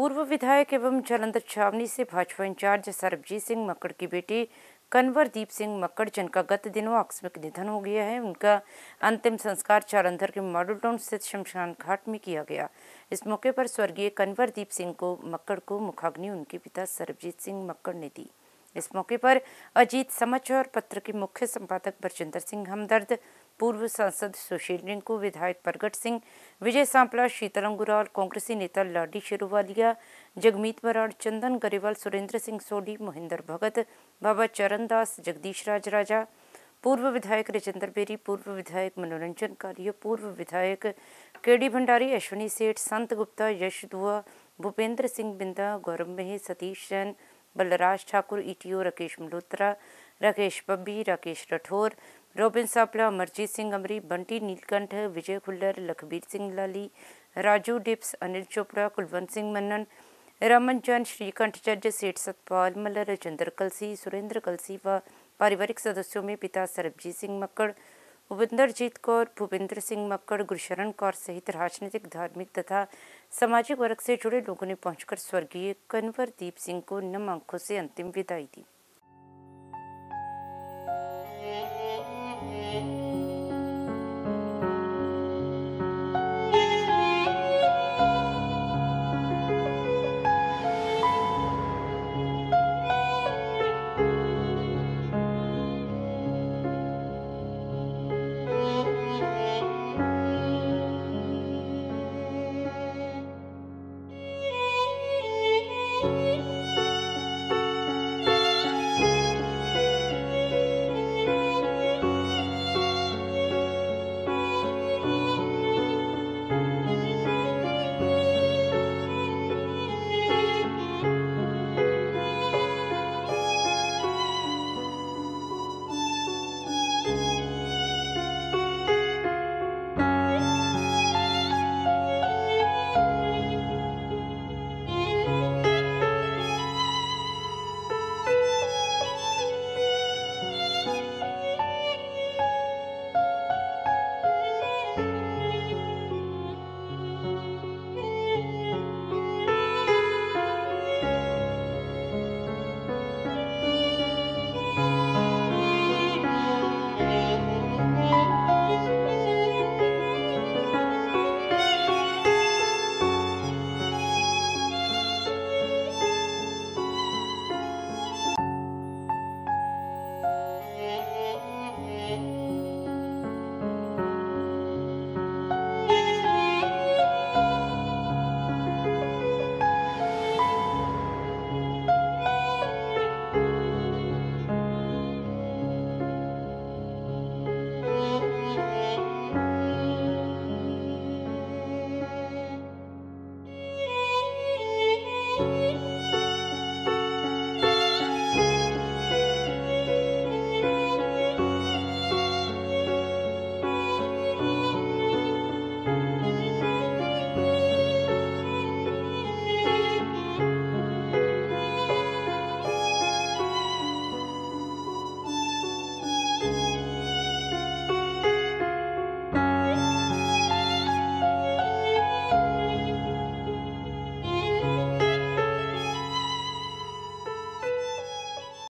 पूर्व विधायक एवं जालंधर छावनी से भाजपा इंचार्ज सरबजीत सिंह मक्कड़ की बेटी कन्वरदीप सिंह मक्कड़, जिनका गत दिनों आकस्मिक निधन हो गया है, उनका अंतिम संस्कार जालंधर के मॉडल टाउन स्थित शमशान घाट में किया गया। इस मौके पर स्वर्गीय कन्वरदीप सिंह को मक्कड़ को मुखाग्नि उनके पिता सरबजीत सिंह मक्कड़ ने दी। इस मौके पर अजीत समाचार पत्र के मुख्य संपादक बरजिंदर सिंह हमदर्द, पूर्व सांसद सुशील रिंकू, विधायक प्रगट सिंह, विजय सांपला, शीतल अंगुराल, कांग्रेसी नेता लाडी शेरोवालिया, जगमीत बराड़, चंदन गरेवाल, सुरेंद्र सिंह सोडी, मोहिंदर भगत, बाबा चरण दास, जगदीश राज राजा, पूर्व विधायक राजेंद्र बेरी, पूर्व विधायक मनोरंजन कालिया, पूर्व विधायक केडी भंडारी, अश्विनी सेठ, संत गुप्ता, यश दुआ, भूपेंद्र सिंह बिंदा, गौरव मेह, सतीश जैन, बलराज ठाकुर, ईटीओ राकेश मल्होत्रा, राकेश बब्बी, राकेश राठौर, रोबिन सापला, अमरजीत सिंह अमरी, बंटी नीलकंठ, विजय खुल्लर, लखबीर सिंह लाली, राजू डिप्स, अनिल चोपड़ा, कुलवंत सिंह मन्नन, रमन चंद, श्रीकंठ जज, सेठ सतपाल मल्ल, राजेंद्र कलसी, सुरेंद्र कलसी व पारिवारिक सदस्यों में पिता सरबजीत सिंह मक्कड़, भूपिंदरजीत कौर, भूपेंद्र सिंह मक्कड़, गुरशरण कौर सहित राजनीतिक, धार्मिक तथा सामाजिक वर्ग से जुड़े लोगों ने पहुंचकर स्वर्गीय कन्वरदीप सिंह को नम आंखों से अंतिम विदाई दी।